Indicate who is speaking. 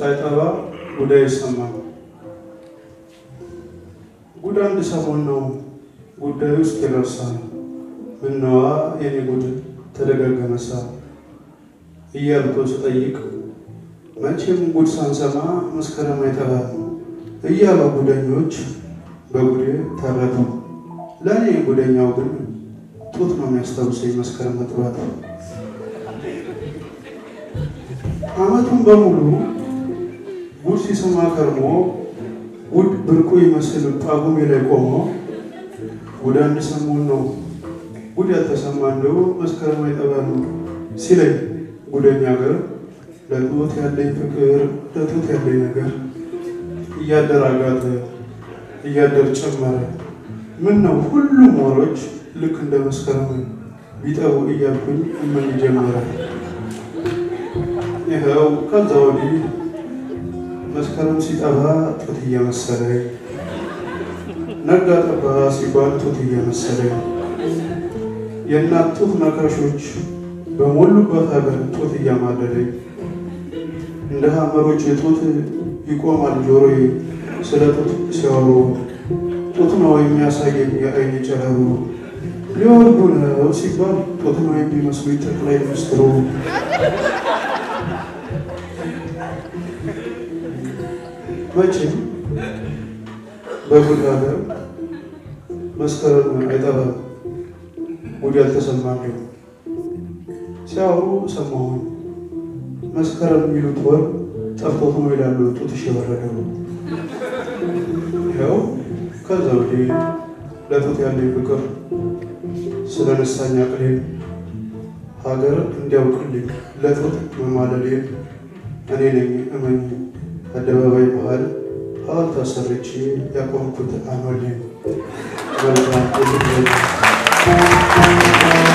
Speaker 1: ሳይጠባ ጉዳይ ይሰማል ጉድ አንድ ሰሞን ነው ጉዳዩ እስኪረሳ ምነዋ የኔ ጉድ ተደጋገመሳ እያልኩ ስጠይቅ መቼም ጉድ ሳንሰማ መስከረም አይጠባም እያሉ ጉደኞች በጉዴ ተረቱ ለኔ ጉደኛው ግን ጡት ነው የሚያስታውሰኝ መስከረም መጥባት አመቱን በሙሉ ጉድ ሲሰማ ከርሞ ጉድ ብርቁ ይመስል ጳጉሜ ላይ ቆሞ ጉድ አንድ ሰሞን ነው ጉድ ያልተሰማ እንደው መስከረም አይጠባም ሲለኝ ጉደኛ ገር ለጡት ያለኝ ፍቅር ለጡት ያለኝ ነገር እያደራጋተ እያደር ጨመረ ምን ነው ሁሉም ወሮች ልክ እንደ መስከረም ቢጠቡ እያልኩኝ ምን ጀመረ ይሄው ከዛ ወዲህ መስከረም ሲጠባ ጡት እየመሰለኝ ነጋ ጠባ ሲባል ጡት እየመሰለኝ የእናት ጡት ነካሾች በሞሉበት ሀገር ጡት እያማለለኝ እንደ ሀመሮች ጡት ይቆማል ጆሮዬ ስለ ጡት ሲያወሩ ጡት ነው የሚያሳየኝ የአይን ጨረሩ ሊወርዱ ነው ሲባል ጡት ነው የሚመስሉኝ ጠቅላይ ሚኒስትሩ መቼም በጉድ ሀገር መስከረም አይጠባም ጉድ ያልተሰማለው ሲያወሩ ሰማሁኝ መስከረም የሚሉት ወር ጠፍቶት ነው ይላሉ ጡት እየወረደው ይኸው ከዛ ወዲህ ለጡት ያለኝ ፍቅር ስለነሳኝ አቅሌን ሀገር እንዲያውቅልኝ ለጡት መማለሌን እኔ ነኝ እመኝ አደባባይ መሃል ሐውልት አሰርቼ ያቆምኩት አኖሌን መልካም